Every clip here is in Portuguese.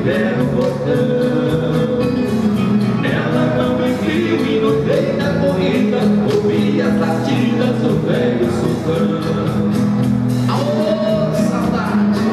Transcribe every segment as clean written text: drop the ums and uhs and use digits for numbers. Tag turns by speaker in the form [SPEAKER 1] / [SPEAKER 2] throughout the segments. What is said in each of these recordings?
[SPEAKER 1] velho portão. Ela não me viu e no meio da corrida ouvi as latidas do velho sultão. Alô, saudade!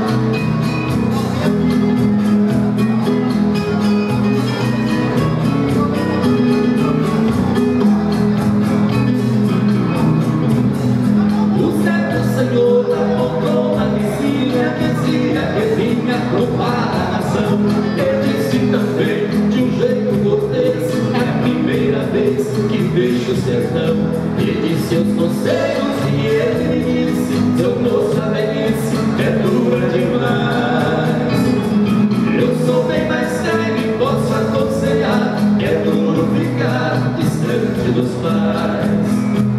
[SPEAKER 1] O certo senhor apontou na vizinha, dizia que vinha provar a nação. Ele disse também, de um jeito cortês, é a primeira vez que vejo o sertão. E disse os conselhos e ele me disse, seu moço, a velhice é dura demais. Eu sou bem mais sério e posso aconselhar que é duro ficar distante dos pais.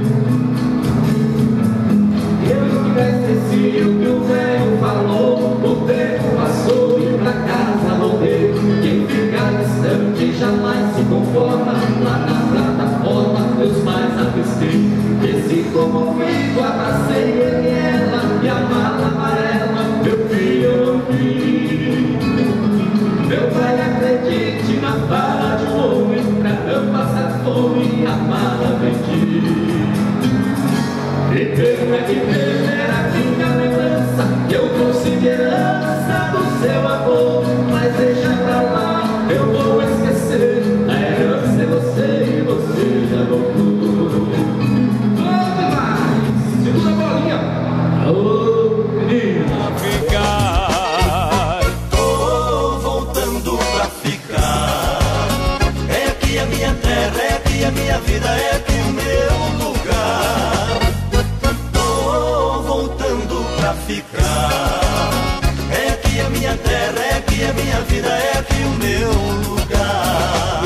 [SPEAKER 1] Eu nunca esqueci o que o velho falou, o tempo passou e pra casa morreu. Quem fica distante jamais se conforma, lá na plataforma meus pais avistei. Esse comovido abracei ele e ela, e a mala amarela, meu filho eu não vi. Meu pai acredite na vara de um homem, pra não passar fome a mala vendi. E pena que pena era a minha lembrança, eu trouxe herança do seu avô. Mas deixa pra lá, eu vou esquecer, a herança é você e você já voltou. Vamos mais, segunda bolinha. Alô, menina.
[SPEAKER 2] Ficar,
[SPEAKER 3] Tô voltando pra ficar. É aqui a minha terra, é aqui a minha vida, é aqui o meu lugar. Tô voltando pra ficar. É aqui a minha terra, é aqui a minha vida, é aqui o meu lugar.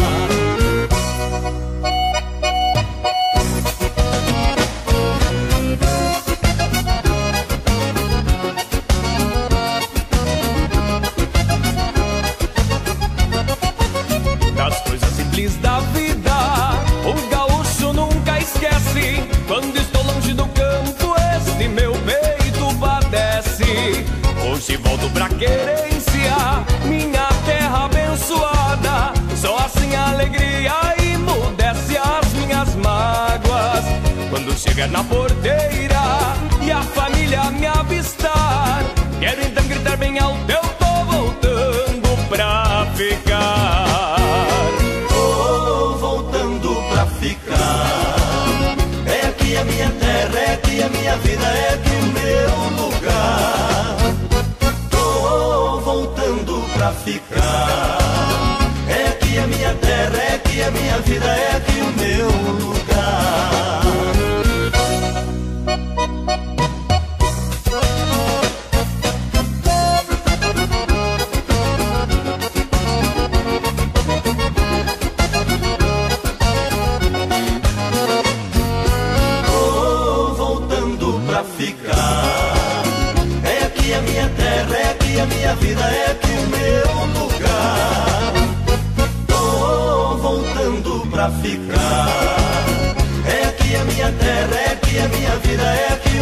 [SPEAKER 2] das coisas simples da vida, o gaúcho nunca esquece. Quando estou longe do campo, este meu peito padece. Hoje volto pra querência, minha terra abençoada. Só assim a alegria emudece as minhas mágoas. Quando chegar na porteira e a família me avistar, quero então gritar bem alto, eu tô voltando pra ficar.
[SPEAKER 3] Tô voltando pra ficar. É aqui a minha terra, é aqui a minha vida, é aqui o meu lugar. Tô voltando pra ficar. É aqui a minha terra, é aqui a minha vida, é aqui o meu lugar. Tô voltando pra ficar. É aqui a minha terra, é aqui a minha vida, é aqui o meu lugar. Tô voltando pra ficar. É aqui a minha terra, é aqui a minha vida, é aqui